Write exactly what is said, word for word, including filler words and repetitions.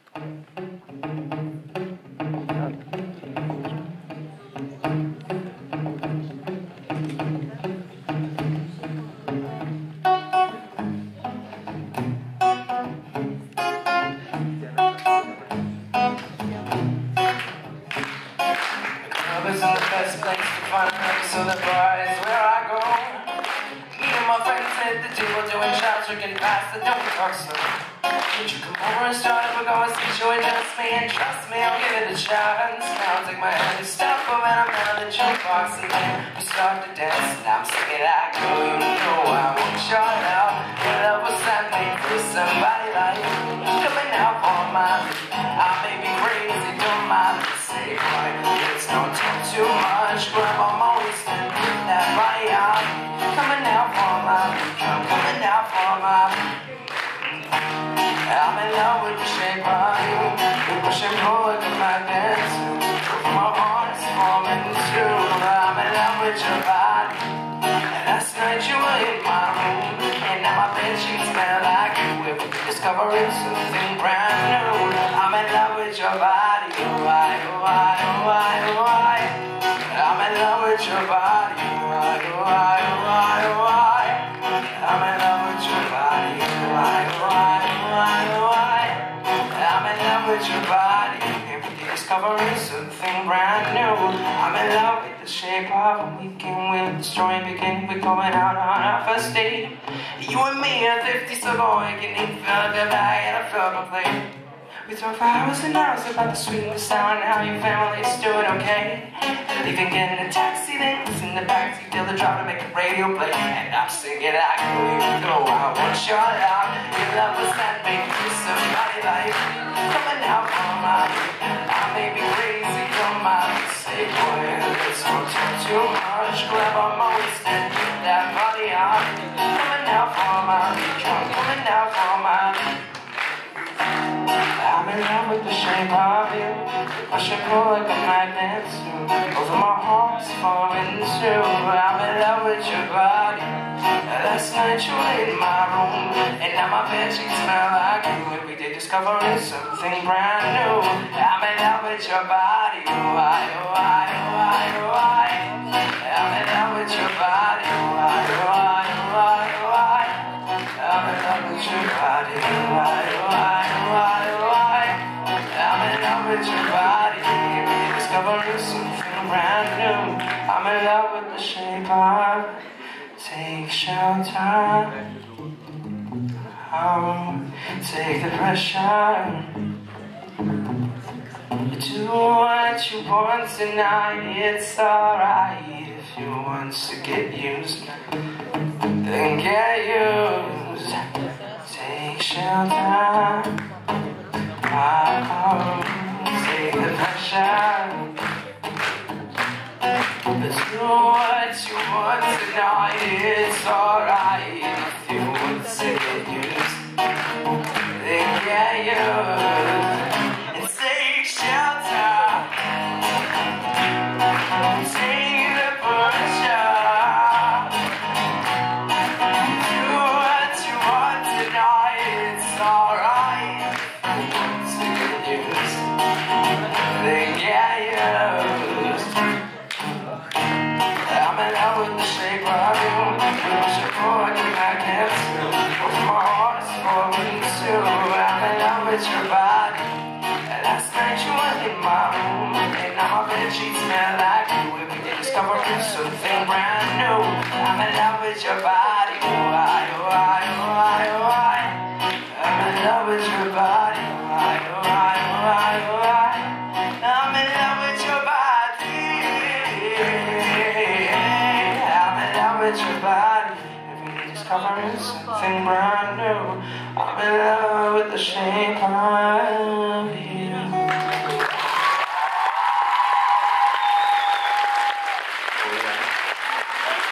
Isn't the best place to find her, so the bar is where I go. Me and my friends at the table doing shots, drinking past the don't talk so. Would you come over and start up, we're gonna see you and just me, and trust me, I'll give it a chance. Now I'll take my hand and stop over and I'm out of the jukebox, and then we start to dance, and I'm singing like, oh, you know I won't shut out. Your love was sent me through somebody like you. Coming out for my feet, I may be crazy, don't mind me, say boy, it's no time too much, grab on my waist and put that body on. Coming out for my feet, I'm coming out for my feet. I'm in love with the shape of you. You push and pull like a magnet. My heart's falling too. I'm in love with your body. And last night you were in my room, and now my bed sheets smell like you. If we could discover something brand new. I'm in love with your body. Oh why, oh why, oh why, oh why. I'm in love with your body. Oh why, oh why, oh why, oh why. I'm in love with your body. Oh why, oh why. I'm in love with your body. Every day discovering something brand new. I'm in love with the shape of a weekend. When the story begins, we're going out on our first date. You and me are fifty, so boy, can even feel the bag and I feel the plate. We talk for hours and hours about the sweetness sound and how your family's doing okay. And even getting a taxi, then in the backseat till the driver make the radio play. And I'm singing like, oh, you know I want your love. Your love was sent me through somebody like you. Coming out for my feet, I may be crazy, don't mind me, say boy, let's not talk too much. Grab on my waist and put that body on. Coming out for my feet, I'm coming out for my feet. I'm in love with the shape of you. Push and pull like a magnet. Both of my hearts falling too. I'm in love with your body. Last night you were in my room, and now my bed sheets smell like you. Every day discovering something brand new. I'm in love with your body. Oh why, oh why, oh why, oh why. I'm in love with your body. Oh why, oh why, oh why, oh why. I'm in love with your body. Oh why, oh why, oh why, oh why. I'm in love with your body. Every day discovering something brand new. I'm in love with the shape of. Take shelter. Oh, take the pressure. Do what you want tonight. It's alright if you want to get used, then get used. Take shelter. Oh, take the pressure. Do what you want tonight. It's alright if you want to get used, then get used. And take shelter. Take the pressure. Do what you want tonight. It's alright if you want to get used, then get used. I'm in love with the shape of you. Push and pull like a magnet. Both my heart is falling too. I'm in love with your body. Last night you were in my room, and now my bed sheets smell like you. Every day discovering something brand new. I'm in love with your body. Oh why, oh why, oh why, oh why. I'm in love with your body. Oh why, oh why, oh why, oh why. I'm in love with your body. With your body, every day discovering something brand new. I'm in love with the shape of